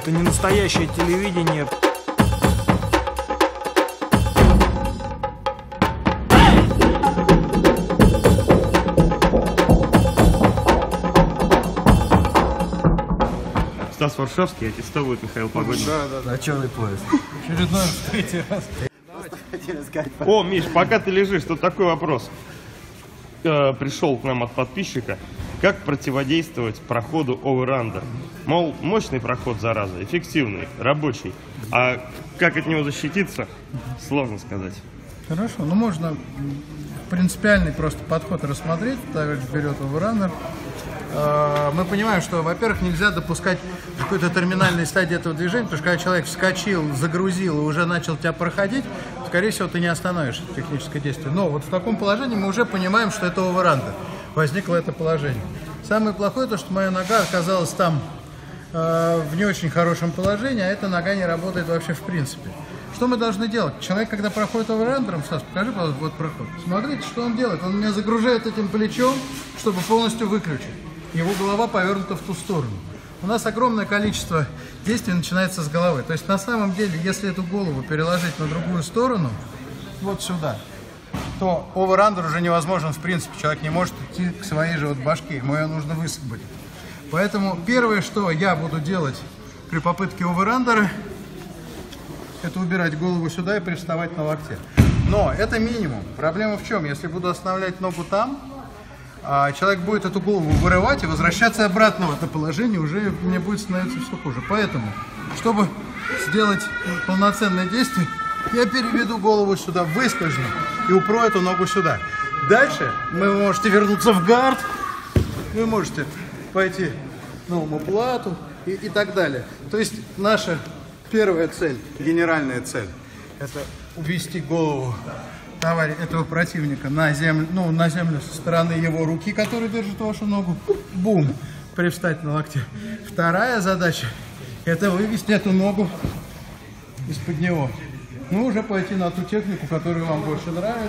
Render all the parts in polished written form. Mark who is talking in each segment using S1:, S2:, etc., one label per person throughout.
S1: Это не настоящее телевидение.
S2: Стас Варшавский аттестовывает Михаил Погодин.
S3: Да. На черный пояс.
S4: Очередной третий раз.
S2: О, Миш, пока ты лежишь, тут такой вопрос. Пришел к нам от подписчика. Как противодействовать проходу over-under? Мол, мощный проход, зараза, эффективный, рабочий. А как от него защититься, сложно сказать.
S4: Хорошо, ну можно принципиальный просто подход рассмотреть. Товарищ берет over-under. Мы понимаем, что, во-первых, нельзя допускать какой-то терминальной стадии этого движения, потому что когда человек вскочил, загрузил и уже начал тебя проходить, скорее всего, ты не остановишь техническое действие. Но вот в таком положении мы уже понимаем, что это over-under. Возникло это положение. Самое плохое то, что моя нога оказалась там в не очень хорошем положении, а эта нога не работает вообще в принципе. Что мы должны делать? Человек, когда проходит over-under, Стас, покажи, пожалуйста, вот проход. Смотрите, что он делает. Он меня загружает этим плечом, чтобы полностью выключить. Его голова повернута в ту сторону. У нас огромное количество действий начинается с головы. То есть на самом деле, если эту голову переложить на другую сторону, вот сюда, то over-under уже невозможен в принципе. Человек не может идти к своей же вот башке, ему ее нужно высвободить. Поэтому первое, что я буду делать при попытке over-under, это убирать голову сюда и приставать на локте. Но это минимум. Проблема в чем? Если буду останавливать ногу там, человек будет эту голову вырывать и возвращаться обратно в это положение, уже мне будет становиться все хуже. Поэтому, чтобы сделать полноценное действие, я переведу голову сюда, выскользну и упру эту ногу сюда. Дальше вы можете вернуться в гард, вы можете пойти на омоплату и так далее. То есть наша первая цель, генеральная цель, это увести голову этого противника на землю, на землю со стороны его руки, которая держит вашу ногу, бум, привстать на локте. Вторая задача – это вывести эту ногу из-под него. Ну, уже пойти на ту технику, которая вам больше нравится.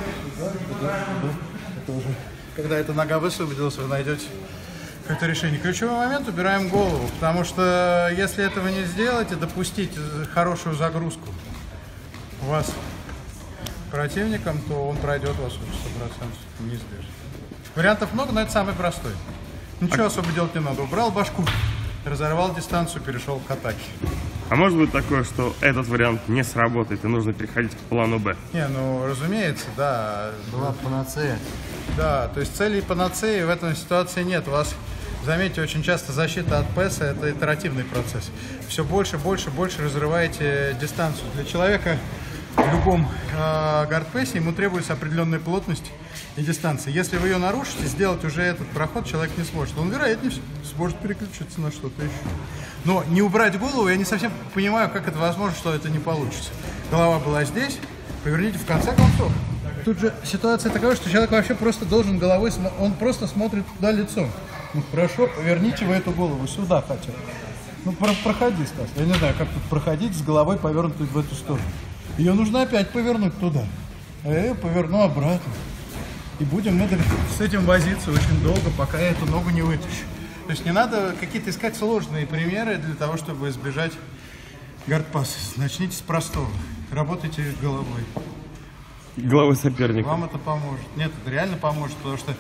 S4: Это уже, когда эта нога высвободилась, вы найдете какое-то решение. Ключевой момент – убираем голову, потому что если этого не сделать и допустить хорошую загрузку у вас противником, то он пройдет вас уже 100%, неизбежно. Вариантов много, но это самый простой. Ничего особо делать не надо. Убрал башку, разорвал дистанцию, перешел к атаке.
S2: А может быть такое, что этот вариант не сработает и нужно переходить к плану Б?
S4: Не, ну разумеется, да.
S3: Была панацея.
S4: Да, то есть целей панацеи в этой ситуации нет. У вас, заметьте, очень часто защита от ПЭСа – это итеративный процесс. Все больше, больше, больше разрываете дистанцию. Для человека в любом гардпессе ему требуется определенная плотность и дистанция. Если вы ее нарушите, сделать уже этот проход человек не сможет. Он, вероятнее, сможет переключиться на что-то еще. Но не убрать голову, я не совсем понимаю, как это возможно, что это не получится. Голова была здесь, поверните в конце концов. Тут же ситуация такая, что человек вообще просто должен головой, он просто смотрит туда лицом. Ну хорошо, поверните вы эту голову сюда хотя бы. Ну проходи, Стас. Я не знаю, как тут проходить с головой повернутой в эту сторону. Ее нужно опять повернуть туда. А я ее поверну обратно. И будем мы с этим возиться очень долго, пока я эту ногу не вытащу. То есть не надо какие-то искать сложные примеры для того, чтобы избежать гардпасса. Начните с простого. Работайте головой.
S2: Головой соперника.
S4: Вам это поможет. Нет, это реально поможет, потому что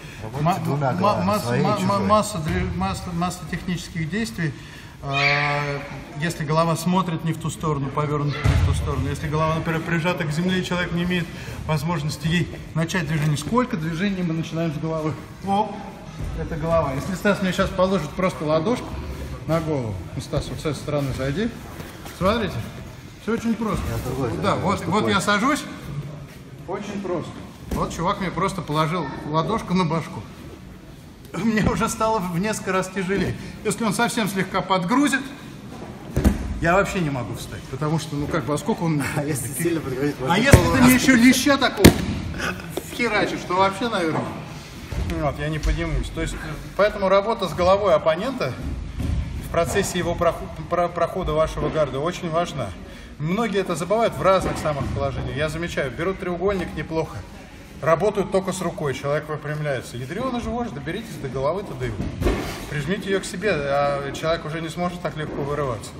S4: масса технических действий. Если голова смотрит не в ту сторону, повернута не в ту сторону, если голова, например, прижата к земле, и человек не имеет возможности ей начать движение. Сколько движений мы начинаем с головы? О, это голова. Если Стас мне сейчас положит просто ладошку на голову, ну, Стас, вот с этой стороны зайди, смотрите, все очень просто. Да, вот я сажусь, очень просто. Вот чувак мне просто положил ладошку на башку. Мне уже стало в несколько раз тяжелее. Если он совсем слегка подгрузит, я вообще не могу встать, потому что, ну как бы, а сколько он...
S3: А если сильно подгрузит?
S4: А если ты мне еще леща такого вхерачишь, то вообще, наверное, вот, я не поднимусь. То есть, поэтому работа с головой оппонента в процессе его прохода вашего гарда очень важна. Многие это забывают в разных самых положениях. Я замечаю, берут треугольник неплохо. Работают только с рукой, человек выпрямляется. Ядрёна же вождь, доберитесь до головы, туда его. Прижмите ее к себе, а человек уже не сможет так легко вырываться.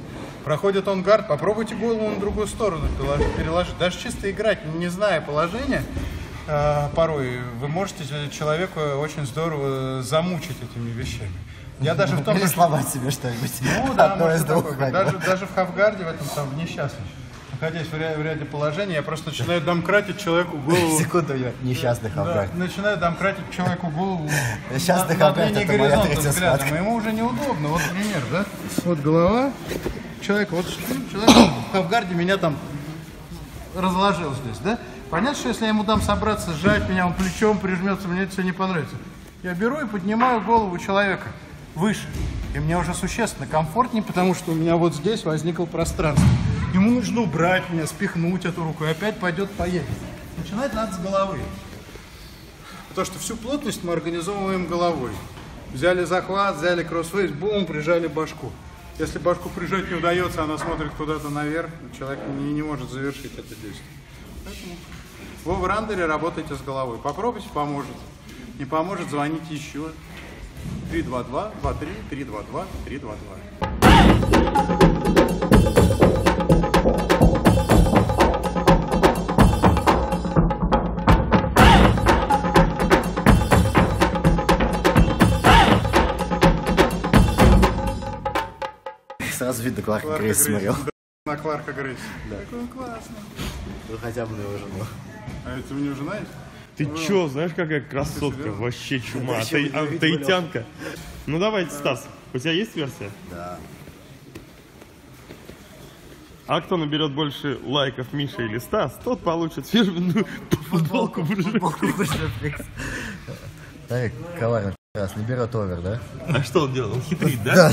S4: Проходит он гард, попробуйте голову на другую сторону переложить. Даже чисто играть, не зная положения, порой вы можете человеку очень здорово замучить этими вещами. Я даже в том,
S3: или сломать себе что-нибудь.
S4: Ну да, даже в хавгарде, в этом там несчастном. Находясь в ряде положений, я просто начинаю домкратить человеку голову.
S3: Секунду, несчастный хавгард.
S4: Да, начинаю домкратить человеку голову
S3: Несчастный
S4: на
S3: хавгард,
S4: линии
S3: это моя
S4: горизонта
S3: третья
S4: взглядом.
S3: схватка.
S4: Ему уже неудобно. Вот пример, да? Вот голова человека. Вот человек в хавгарде меня там разложил здесь, да? Понятно, что если я ему дам собраться, сжать меня, он плечом прижмется, мне это все не понравится. Я беру и поднимаю голову человека выше. И мне уже существенно комфортнее, потому что у меня вот здесь возникло пространство. Ему нужно убрать меня, спихнуть эту руку, и опять пойдет, поедет. Начинать надо с головы. Потому что всю плотность мы организовываем головой. Взяли захват, взяли кроссфейс, бум, прижали башку. Если башку прижать не удается, она смотрит куда-то наверх, человек не может завершить это действие. Поэтому в оверандере работайте с головой. Попробуйте, поможет. Не поможет, звоните еще. 322 23 322 322.
S3: Сразу видно, Кларка Грейс смотрел.
S4: На Кларка Грейс.
S3: Да.
S4: Какой он классный.
S3: Ну хотя бы на его жену.
S4: А это у него жена есть?
S2: Ты чё, знаешь, какая красотка? Вообще чума. Таитянка. Ну давайте, Стас, у тебя есть версия?
S3: Да.
S2: А кто наберет больше лайков, Миша или Стас, тот получит фирменную футболку Бржефлекс.
S3: Так, коварно раз не берет овер, да?
S2: А что он делал? Он хитрит, да?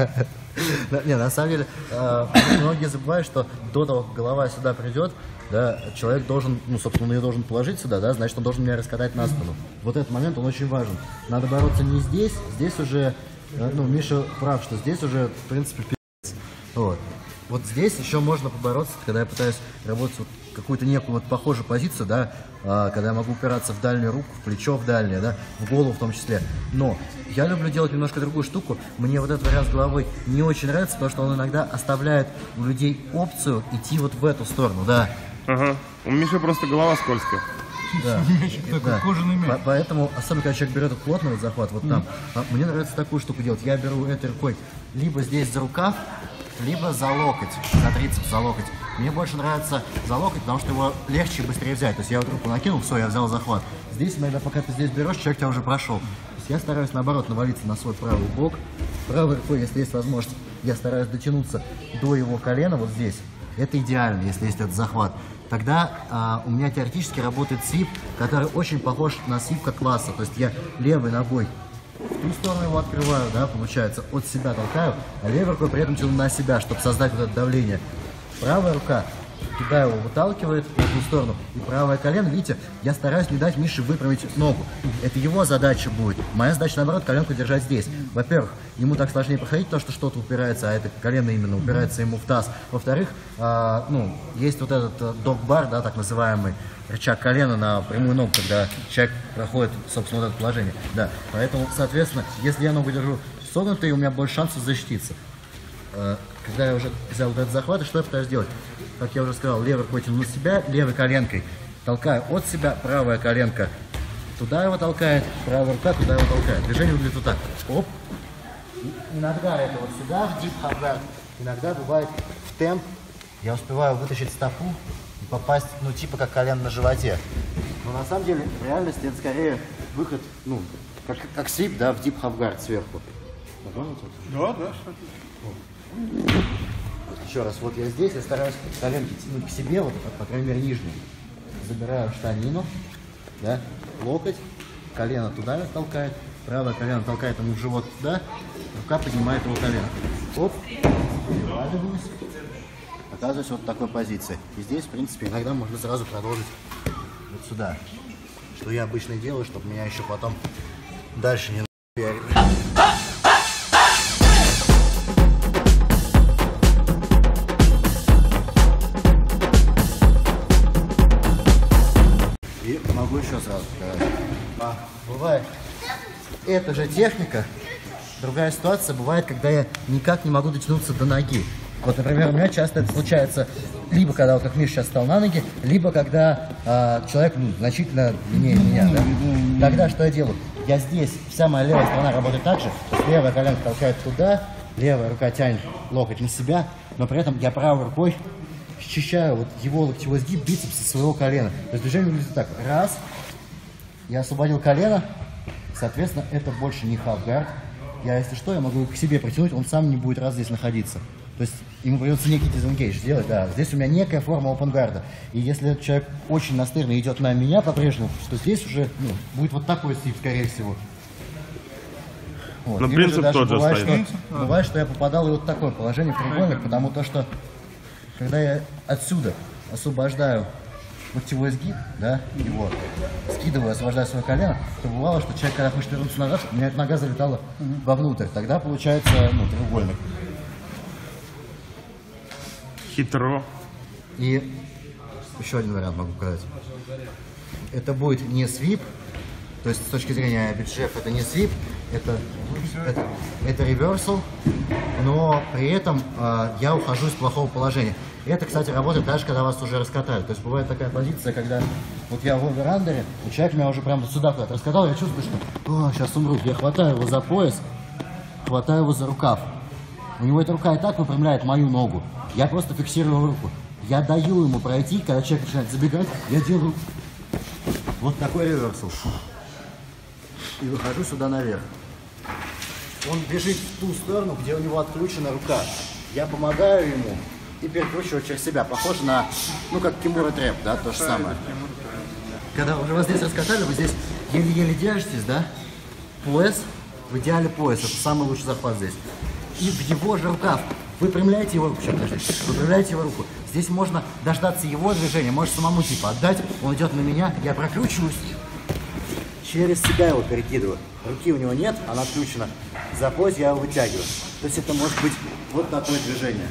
S3: Да. Не, на самом деле, многие забывают, что до того, как голова сюда придет, да, человек должен, ну, собственно, он ее должен положить сюда, да, значит, он должен меня раскатать на спину. Вот этот момент, он очень важен. Надо бороться не здесь, здесь уже, ну, Миша прав, что здесь уже, в принципе, пи***ц. Вот. Вот здесь еще можно побороться, когда я пытаюсь работать вот какую-то некую вот похожую позицию, да, когда я могу упираться в дальнюю руку, в плечо в дальнее, да, в голову в том числе. Но я люблю делать немножко другую штуку. Мне вот этот вариант с головой не очень нравится, потому что он иногда оставляет у людей опцию идти вот в эту сторону, да.
S2: Ага. У Миши просто голова скользкая.
S4: Да. Такой кожаный мяч.
S3: Поэтому, особенно когда человек берет этот плотный вот захват, вот там, мне нравится такую штуку делать. Я беру этой рукой либо здесь за рукав, либо за локоть, за трицепс, за локоть. Мне больше нравится за локоть, потому что его легче и быстрее взять. То есть я вот руку накинул, все, я взял захват. Здесь иногда, пока ты здесь берешь, человек тебя уже прошел. То есть я стараюсь, наоборот, навалиться на свой правый бок. Правой рукой, если есть возможность, я стараюсь дотянуться до его колена вот здесь. Это идеально, если есть этот захват. Тогда у меня теоретически работает свип, который очень похож на свип как класса. То есть я левой ногой в ту сторону его открываю, да, получается, от себя толкаю, а левой рукой при этом тяну на себя, чтобы создать вот это давление. Правая рука туда его выталкивает в эту сторону, и правое колено, видите, я стараюсь не дать Мише выправить ногу. Это его задача будет. Моя задача, наоборот, коленку держать здесь. Во-первых, ему так сложнее проходить, потому что что-то упирается, а это колено именно упирается ему в таз. Во-вторых, ну, есть вот этот док-бар, да, так называемый, рычаг колена на прямую ногу, когда человек проходит, собственно, вот это положение. Да, поэтому, соответственно, если я ногу держу согнутой, у меня больше шансов защититься. Когда я уже взял вот этот захват, что я пытаюсь сделать? Как я уже сказал, левой рукой тяну на себя, левой коленкой толкаю от себя, правая коленка туда его толкает, правая рука туда его толкает. Движение выглядит вот так. Оп. Иногда это вот сюда, в дип хавгард, иногда бывает в темп. Я успеваю вытащить стопу и попасть, ну, типа как колено на животе. Но на самом деле, в реальности это скорее выход, ну, как свип, да, в дип хавгард сверху.
S4: Да, да.
S3: Еще раз, вот я здесь, я стараюсь коленки тянуть к себе, вот, по крайней мере, нижнюю. Забираю штанину, да, локоть, колено туда толкает, правое колено толкает ему в живот туда, рука поднимает его колено. Оп, переваливаюсь, оказываюсь вот в такой позиции. И здесь, в принципе, иногда можно сразу продолжить вот сюда. Что я обычно делаю, чтобы меня еще потом дальше не напиарили. И могу еще сразу сказать. Бывает, эта же техника, другая ситуация бывает, когда я никак не могу дотянуться до ноги. Вот, например, у меня часто это случается либо когда, вот, как Миша сейчас встал на ноги, либо когда человек значительно длиннее меня. Да? Тогда что я делаю? Я здесь, вся моя левая сторона работает так же, то есть левая коленка толкает туда, левая рука тянет локоть на себя, но при этом я правой рукой счищаю вот его локтевой сгиб бицепса своего колена. То есть движение выглядит так. Раз, я освободил колено, соответственно, это больше не халфгард. Я, если что, я могу его к себе притянуть, он сам не будет раз здесь находиться. То есть ему придется некий дизенгейдж сделать, да. Здесь у меня некая форма опенгарда. И если этот человек очень настырно идет на меня по-прежнему, то здесь уже будет вот такой слип, скорее всего. Вот.
S2: Но принцип тот же
S3: бывает, бывает, что я попадал и вот в такое положение, в треугольник, потому что когда я отсюда освобождаю локтевой сгиб, да, его скидываю, освобождаю свое колено, то бывало, что человек, когда хочет вернуться назад, у меня эта нога залетала вовнутрь. Тогда получается треугольник.
S2: Хитро.
S3: И еще один вариант могу показать. Это будет не свип, то есть с точки зрения биджеф это не свип, это реверсал, но при этом я ухожу из плохого положения. Это, кстати, работает даже когда вас уже раскатали. То есть бывает такая позиция, когда вот я в оверандере, и человек меня уже прямо сюда куда-то раскатал, я чувствую, что сейчас умру. Я хватаю его за пояс, хватаю его за рукав. У него эта рука и так выпрямляет мою ногу. Я просто фиксирую руку. Я даю ему пройти, когда человек начинает забегать, я делаю вот такой реверсал. И выхожу сюда наверх. Он бежит в ту сторону, где у него отключена рука. Я помогаю ему и перекручиваю через себя. Похоже на, как кимура трэп, да, то же самое. Когда уже вас здесь раскатали, вы здесь еле-еле держитесь, да? Пояс, в идеале пояс, это самый лучший захват здесь. И в его же рукав. Выпрямляете его руку, выпрямляете его руку. Здесь можно дождаться его движения, может самому типа отдать, он идет на меня, я прокручиваюсь, через себя его перекидываю. Руки у него нет, она отключена. За пояс я его вытягиваю. То есть это может быть вот такое движение.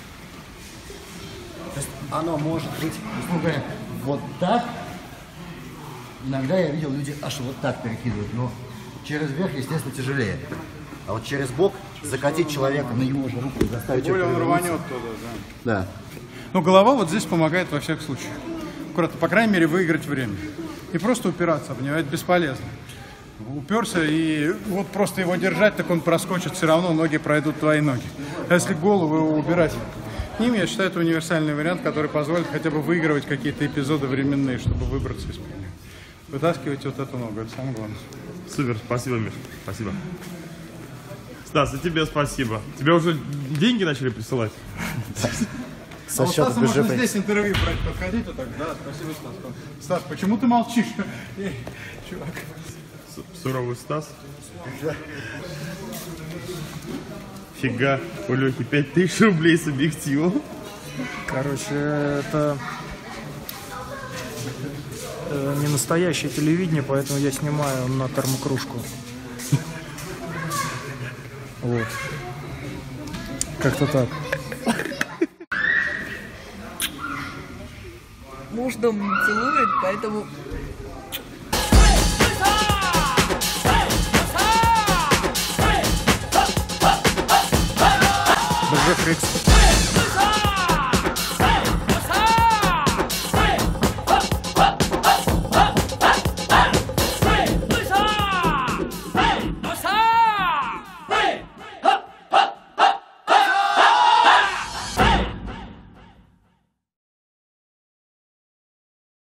S3: То есть оно может быть, условно говоря, вот так. Иногда я видел, люди аж вот так перекидывают, но через верх, естественно, тяжелее. А вот через бок закатить человека на его же руку и заставить его
S4: он рванет туда, да.
S3: Да.
S4: Но голова вот здесь помогает во всех случаях. Аккуратно, по крайней мере, выиграть время. И просто упираться в него, это бесполезно. Уперся, и вот просто его держать, так он проскочит, все равно ноги пройдут твои ноги. А если голову его убирать к ним, я считаю, это универсальный вариант, который позволит хотя бы выигрывать какие-то эпизоды временные, чтобы выбраться из плены. Вытаскивать вот эту ногу, это самое главное.
S2: Супер, спасибо, Миш, спасибо. Стас, и тебе спасибо. Тебе уже деньги начали присылать?
S4: А у Стаса можно здесь интервью брать, подходить вот так. Да, спасибо, Стас. Стас, почему ты молчишь? Чувак.
S2: Суровый Стас. Фига, у Лехи 5000 рублей с объективом.
S1: Короче, это не настоящее телевидение, поэтому я снимаю на термокружку. Вот. Как-то так.
S5: Муж дома не целует, поэтому...
S1: Боже, Фрикс.